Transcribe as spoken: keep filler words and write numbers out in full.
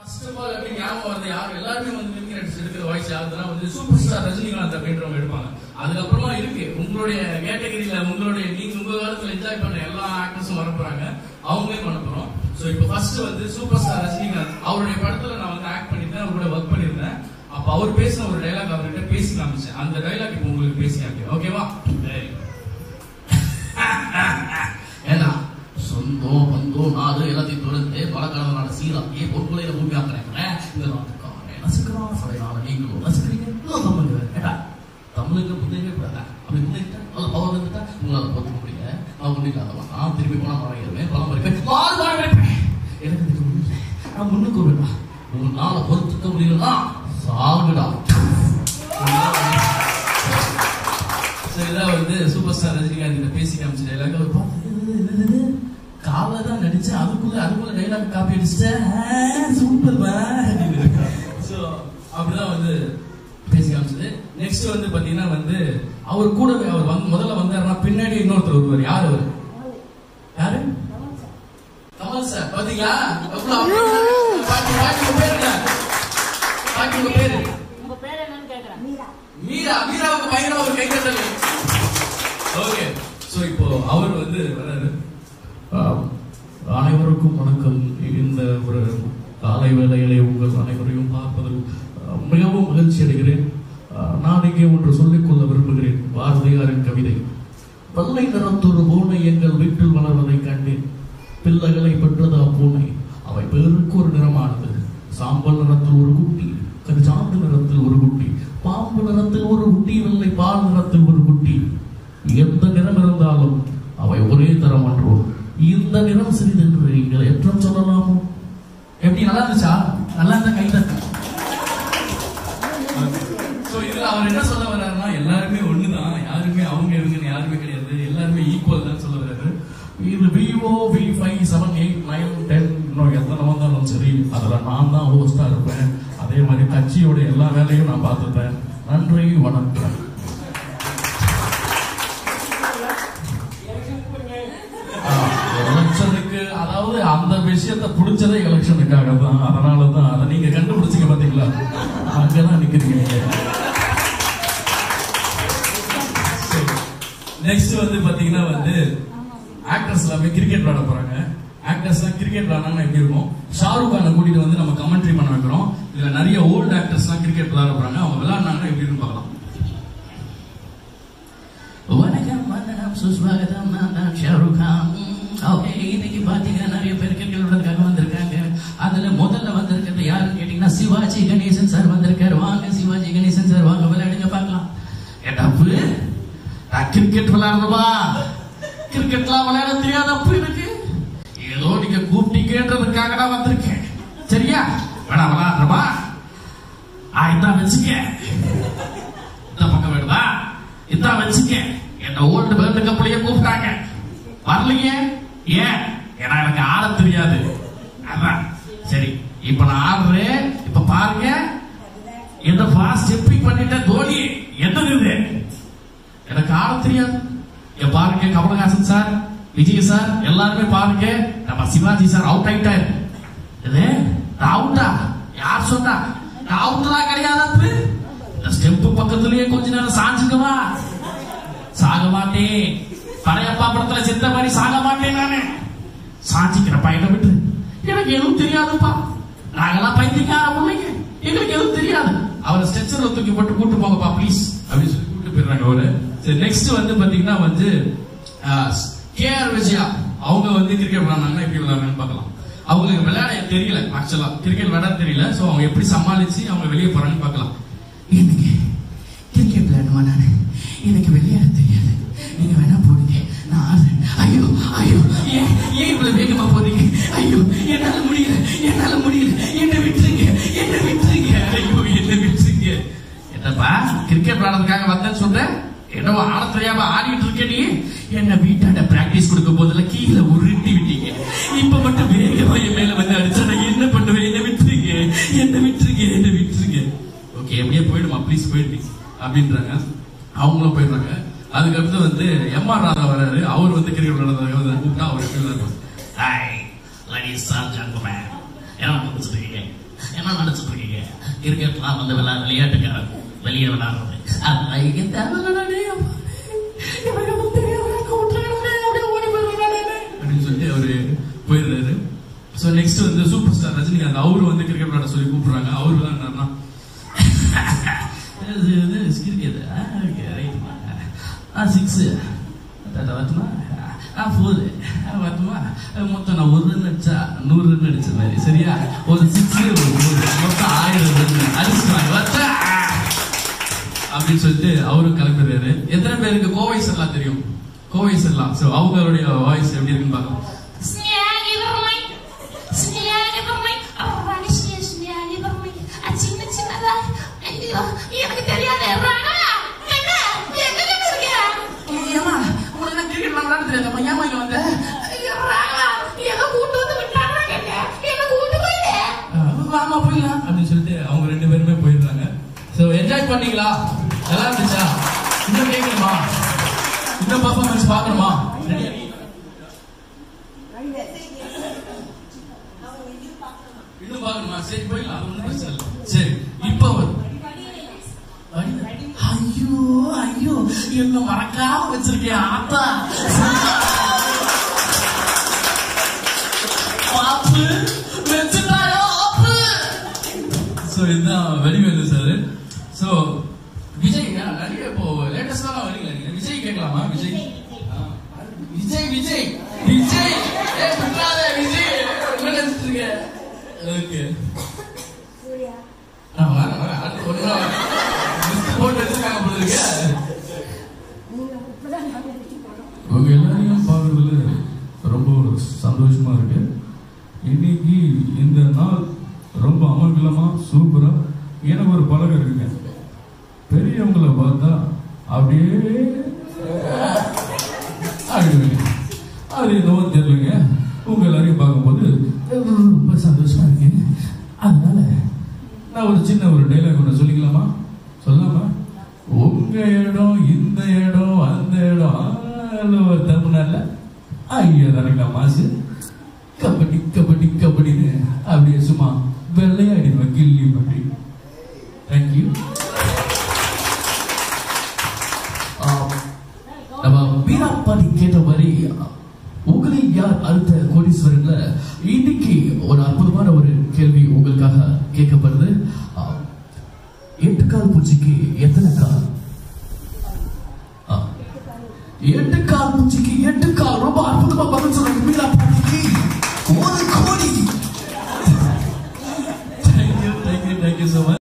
First of all அப்படி ஞாபகம் வருது யார் எல்லாருமே வந்து மிமிக்ரி ஆர்டிஸ்ட் எடுக்கிற வாய்ஸ் யாருன்னா வந்து சூப்பர் ஸ்டார் ரஜினிகாந்த் அப்படின்றவங்க எடுப்பாங்க. அதுக்கப்புறமா இருக்கு உங்களுடைய கேட்டகரியில உங்களுடைய நீங்க உங்க காலத்துல என்ஜாய் பண்ண எல்லா ஆக்டர்ஸும் வர போறாங்க, அவங்களே பண்ண போறோம். சோ இப்போ ஃபர்ஸ்ட் வந்து சூப்பர் ஸ்டார் ரஜினிகாந்த் அவருடைய படத்துல நான் வந்து ஆக்ட் பண்ணிருந்தேன், அவர் கூட ஒர்க் பண்ணிருந்தேன். அப்ப அவர் பேசின ஒரு டைலாக் அவர்கிட்ட பேசி காமிச்சேன். அந்த டைலாக் இப்போ உங்களுக்கு பேசி காமிக்கிறேன், ஓகேவா? ஏன்னா சொந்தம் பந்தம் நாடு எல்லாத்தையும் தொடர்ந்து பலகாலமான சீராக்கியே பொற்கொலையில பூமியாக்குறேன். இந்த நாட்டுக்காரன் ரசிக்கிறான் சடையான நீங்களும் ரசிக்கிறீங்க. தமிழ் கேட்டா தமிழுக்கு புத்தகமே கூடாதா? அப்படி புத்தகிட்டா நல்ல பவர் வந்துட்டா உங்களால் பார்த்துக்க முடியல. நான் ஒன்றுக்காதவா நான் திருப்பி போனா மறைக்கிறேன் பலம் இருப்பேன். எனக்கு இதுக்கு முடியல, நான் முன்னுக்கு வருவேன். உங்களால பொறுத்துக்க முடியலன்னா சாகுடா. இதான் வந்து சூப்பர் ஸ்டார் ரஜினிகாந்த் பேசி காமிச்ச டைலாக். அவர் பார்த்து காலை தான் நடிச்சேன், அதுக்குள்ள அதுக்குள்ள டைலாக் காப்பி அடிச்சுட்டேன். சூப்பர் சோ அப்படிதான் வந்து பேசி காமிச்சது. நெக்ஸ்ட் வந்து பாத்தீங்கன்னா வந்து அவர் கூடவே அவர் வந்து முதல்ல வந்தாருன்னா பின்னாடி இன்னொருத்தர் வருவார். யார் அவர்? யாரு? கமல் சார். பாத்தீங்களா? மீரா. மீராவுக்கு பயங்கரமா ஒரு கை தட்டல். ஓகே, சோ இப்போ அவர் வந்து வராரு. அனைவருக்கும் வணக்கம். இந்த ஒரு காலை வேளையிலே உங்கள் அனைவரையும் பார்ப்பதில் மிகவும் மகிழ்ச்சி அடைகிறேன். நான் இங்கே ஒன்று சொல்லிக்கொள்ள விரும்புகிறேன். பாரதியாரின் கவிதை. வெள்ளை நிறத்தொரு பூனை எங்கள் வீட்டில் வளர்வதை கண்டேன். பிள்ளைகளை பெற்றது அப்பூனை. அவை பேருக்கு ஒரு நிறமானது. சாம்பல் நிறத்தில் ஒரு குட்டி, கருஜாந்து நிறத்தில் ஒரு குட்டி, பாம்பு நிறத்தில் ஒரு குட்டி, வெள்ளை பால் நிறத்தில் ஒரு குட்டி. எந்த நிறம் இருந்தாலும் அவை ஒரே தரம் அன்றோ. இந்த நிறம் சிறிதென்று நீங்கள் ஏற்றம் சொல்லலாமோ? எப்படி நல்லா இருந்துச்சா? நல்லா இருந்த கைதட்ட. இதுல அவர் என்ன சொல்ல வர்றாருன்னா எல்லாருமே ஒண்ணுதான், யாருமே அவங்க இவங்கன்னு யாருமே கிடையாது, எல்லாருமே ஈக்குவல் தான் சொல்ல வர்றாரு. இது Vivo V five seven eight nine ten இன்னும் எத்தனை வந்தாலும் சரி அதுல நான் தான் ஹோஸ்டா இருப்பேன். அதே மாதிரி கட்சியோட எல்லா வேலையும் நான் பார்த்துப்பேன். நன்றி, வணக்கம். எலெக்ஷனுக்கு அதாவது அந்த விஷயத்தை பிடிச்சதே எலெக்ஷனுக்காக தான். அதனாலதான் அதை நீங்க கண்டுபிடிச்சிங்க பாத்தீங்களா? அங்கதான் நிக்கிறீங்க. நெக்ஸ்ட் வந்து பாத்தீங்கன்னா வந்து ஆக்டர்ஸ் எல்லாமே கிரிக்கெட் விளையாட போறாங்க. ஆக்டர்ஸ் எல்லாம் கிரிக்கெட் விளையாடுனா எப்படி இருக்கும்? ஷாருக் கானை கூட்டிட்டு வந்து நம்ம கமெண்ட்ரி பண்ண வைக்கிறோம். இதுல நிறைய ஓல்டு ஆக்டர்ஸ் எல்லாம் கிரிக்கெட் விளையாட போறாங்க. அவங்க விளையாடுனாங்கன்னா எப்படி இருக்கும் பார்க்கலாம். வணக்கம், வணக்கம், சுஸ்வாகதம். நான் தான் ஷாருக் கான். ஓகே, இன்னைக்கு பாத்தீங்கன்னா நிறைய பேர் கிரிக்கெட் விளையாடுறதுக்காக வந்திருக்காங்க. அதுல முதல்ல வந்திருக்கிறது யாருன்னு கேட்டீங்கன்னா சிவாஜி கணேசன் சார் வந்திருக்காரு. வாங்க சிவாஜி கணேசன் சார், வாங்க விளையாடுங்க பார்க்கலாம். ஏட்டாப்பு கிரிக்கெட் விளையாடுறவா? கிரிக்கெட்லாம் விளையாட தெரியாத அப்ப எனக்கு ஏதோ நீங்க கூப்பிட்டீங்கன்றதுக்காக நான் வந்திருக்கேன். சரியா? வேணா விளையாடுறவா? இதான் வச்சுக்க. இந்த பக்கம் வேணுதா? இதான் வச்சுக்க. என்ன ஓல்டு வேர்ல்டு கப்லயே கூப்பிட்டாங்க, வரலையே. ஏன்? ஏன்னா எனக்கு ஆட தெரியாது. அதான் சரி, இப்ப நான் ஆடுறேன். இப்ப பாருங்க, இந்த பாஸ் ஸ்டெப்பிங் பண்ணிட்டேன். தோனி என்னது இது? எனக்கு ஆட தெரியாது. பாருங்க, கமலஹாசன் சார், விஜய் சார் எல்லாருமே பாருங்க. நம்ம சிவாஜி சார் அவுட் ஆயிட்டாரு. இது அவுட்டா? யார் சொன்னா? அவுட்லாம் கிடையாது. இந்த ஸ்டெப் பக்கத்திலேயே கொஞ்ச நேரம் சாஞ்சுக்கவா? சாக மாட்டேன். படையப்பா படத்துல செத்த மாதிரி சாக மாட்டேன். நானு சாஞ்சிக்கிற பையனை விட்டு எனக்கு எதுவும் தெரியாதுப்பா. நாங்கெல்லாம் பைத்தியக்கார பிள்ளைங்க, எங்களுக்கு எதுவும் தெரியாது. அவரை ஸ்ட்ரெச்சர்ல தூக்கி போட்டு கூட்டு போங்கப்பா ப்ளீஸ் அப்படின்னு சொல்லி கூட்டு போயிடுறாங்க அவரு. நெக்ஸ்ட் வந்து பாத்தீங்கன்னா வந்து கே ஆர் விஜயா. அவங்க வந்து கிரிக்கெட் விளையாடுனாங்கன்னா எப்படி விளையாடுறாங்கன்னு பார்க்கலாம். அவங்களுக்கு விளையாட தெரியல, ஆக்சுவலா கிரிக்கெட் விளையாட தெரியல. சோ அவங்க எப்படி சமாளிச்சு அவங்க வெளியே போறாங்கன்னு பார்க்கலாம். எனக்கு கிரிக்கெட் விளையாடுமா? நானு எனக்கு விளையாட தெரியாது. நீங்க வேணா போடுங்க, நான் ஆடுறேன். ஐயோ ஐயோ, ஏன் ஏன் இவ்வளவு வேகமா போறீங்க? ஐயோ என்னால முடியல, என்னால முடியல, என்ன விட்டுருங்க, என்ன விட்டுருங்க, ஐயோ என்ன விட்டுருங்க. என்னப்பா கிரிக்கெட் விளையாடுறதுக்காக வந்தேன்னு சொல்றேன், என்னவோ ஆட தெரியாம ஆடிட்டு இருக்க நீ? என்ன வீட்டாண்ட பிராக்டிஸ் கொடுக்க போதுல கீழே உருட்டி விட்டீங்க. இப்ப மட்டும் வேகமா என் மேல வந்து அடிச்சா நான் என்ன பண்ணுவேன்? என்ன விட்டுருங்க, என்ன விட்டுருங்க, என்ன விட்டுருங்க. ஓகே, எப்படியே போயிடுமா ப்ளீஸ் போயிடுங்க அப்படின்றாங்க. அவங்களும் போயிடுறாங்க. அதுக்கடுத்து வந்து எம் ஆர் ராதா வராரு. அவர் வந்து கிரிக்கெட் விளையாடுறதுக்காக கூப்பிட்டா அவர் எப்படி விளையாடுவார்? ஹாய் லேடீஸ் அண்ட் ஜென்டில்மேன், என்ன முடிச்சிருக்கீங்க? என்ன நினைச்சிட்டு இருக்கீங்க? கிரிக்கெட்லாம் வந்து விளையாட விளையாட்டுக்காரன் வெளியே விளையாடுறது அதெல்லாம் இங்க தேவையில்லை அப்படின்னு சொல்லி அவரு போயிடுறாரு. ஸோ நெக்ஸ்ட் வந்து சூப்பர் ஸ்டார் ரஜினிகாந்த் அவரு வந்து கிரிக்கெட் விளையாட சொல்லி கூப்பிடுறாங்க. அவரு தான் என்னன்னா சிக்ஸ் வரட்டுமா ஃபோரு வரட்டுமா மொத்தம் நான் ஒரு ரன் அடிச்சா நூறு ரன் அடிச்ச மாதிரி சரியா ஒரு சிக்ஸ் ஒரு ஃபோர் மொத்தம் ஆயிரம் ரன் அடிச்சுட்டாங்க வரட்டா அப்படின்னு சொல்லிட்டு அவரும் கிளம்பிடுறாரு. எத்தனை பேருக்கு கோவை சர்லாம் தெரியும்? கோவை சர்லாம். ஸோ அவங்களுடைய வாய்ஸ் எப்படி இருக்குன்னு பார்க்கலாம். எனக்கு தெரியாது அப்படின்னு சொல்லிட்டு அவங்க ரெண்டு பேருமே போயிடுறாங்க. ஸோ என்ஜாய் பண்ணீங்களா? நல்லா இருந்துச்சா? இன்னும் கேட்கணுமா? இன்னும் பர்ஃபார்மன்ஸ் பார்க்கணுமா? இன்னும் பார்க்கணுமா? சரி போயிடலாம். ஒன்றும் பிரச்சனை இல்லை. சரி இப்போ ஐயோ ஐயோ என்ன மறக்காம வச்சிருக்கேன் ஆத்தா பாப்பு வச்சுட்டாயோ ஆப்பு. ஸோ இதுதான் வடிவேலு சார். ஸோ விஜய் நிறைய இப்போ லேட்டஸ்டா வரீங்களா? நீங்க விஜய் கேட்கலாமா? விஜய் விஜய் விஜய் விஜய் விஜய் என்ன நினைச்சிட்டு இருக்க? ஓகே வர வர அடுத்து ஒண்ணு போட்டு வச்சிருக்காங்க போல இருக்கு. உங்க எல்லாரையும் பார்க்கறதுல ரொம்ப சந்தோஷமா இருக்கு. இன்னைக்கு இந்த நாள் ரொம்ப அமங்கலமா சூப்பரா. எனக்கு ஒரு பழக்கம் இருக்குங்க, பெரியவங்களை பார்த்தா அப்படியே ஆடுவேங்க. அது என்னவோ தெரியலங்க, உங்க எல்லாரையும் பார்க்கும்போது ரொம்ப சந்தோஷமா இருக்கு. அதனால நான் ஒரு சின்ன ஒரு டைலாக் ஒன்று சொல்லிக்கலாமா? சொல்லாமா? உங்க இடம் இந்த இடம் அந்த இடம் தமிழ்நாடுல ஐயா தானங்களா மாசு கபடி கபடி கபடின்னு அப்படியே சும்மா வெள்ளையாடிடுவேன் கில்லி மாதிரி. தேங்க்யூ. நம்ம வீராப்பாடி கேட்ட மாதிரி உங்களில் யார் அடுத்த கோடீஸ்வரன்ல இன்னைக்கு ஒரு அற்புதமான ஒரு கேள்வி உங்களுக்காக கேட்கப்படுது. எட்டு கால் பூச்சிக்கு எத்தனை கால்? எட்டு கால் பூச்சிக்கு எட்டு கால். ரொம்ப அற்புதமா பதில் சொல்றாங்க வீராப்பாடிக்கு ஒரு கோடி. Thank you thank you thank you so much.